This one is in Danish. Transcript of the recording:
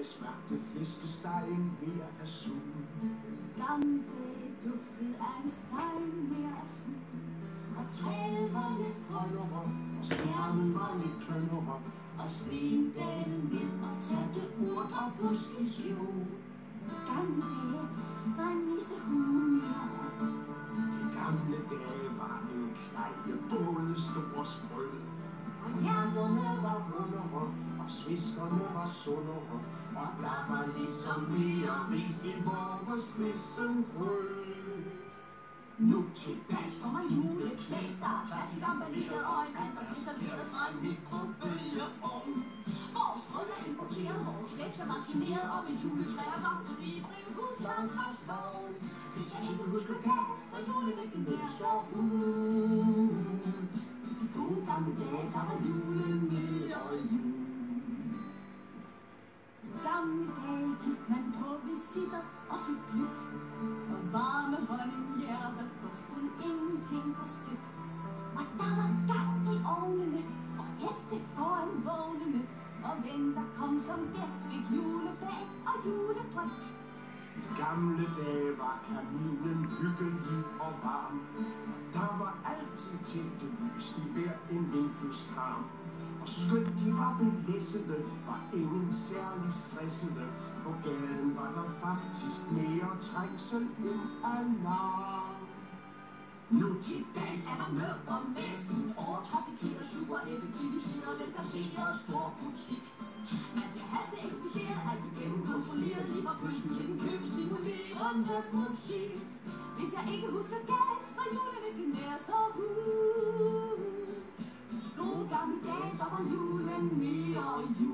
smagte flæskestegen mere af suppen. Gamle dage duftede alle stegen mere af fugl. Og træet var lidt grønnere, og stjernen var lidt kønnere, og sneen dalede ned og satte urt og busk i skjul. Gamle dage var en nissehue mere ret. De gamle dage var en knejle både store sprød. Og hjerterne var rundere, og sviskerne var sundere, og der var ligesom mere ris i vores nissengrød. Nu til dans for mig juleknæs, der er klassik emballeret og en vand, der bliver serveret fra en mikrobølgeovn. Vores brød er importeret, vores flæsk er vaccineret, og mit juletræ er vokset i drivhus langt fra skoven. Hvis jeg ikke husker galt, var julen ikke mere så de gode gamle dage, der var julen mere jul. Gamle dage gik man på visitter og fik gløgg, og varme honninghjerter kostede ingenting på styk. Og der var gang i ovnene, og heste foran vognene, og ven, der kom som gæst, fik julebag og juledryk. I gamle dage var kaminen hyggelig og varm. Der var altid tændte lys i hver en vindueskarm. Og skønt de var belæssende, var ingen særlig stressende. På gaden var der faktisk mere trængsel end alarm. Nu til dags er der mørkt og messen, overtrafikeret, super effektiviseret, velplaceret stor butik. Man kan haste ekspederet, alt igennem kontrolleret, lige fra kysten til den købestimulerende musik. Hvis jeg ikke husker galt, var julen ikke nær så gode gamle dage, der var julen mere jul.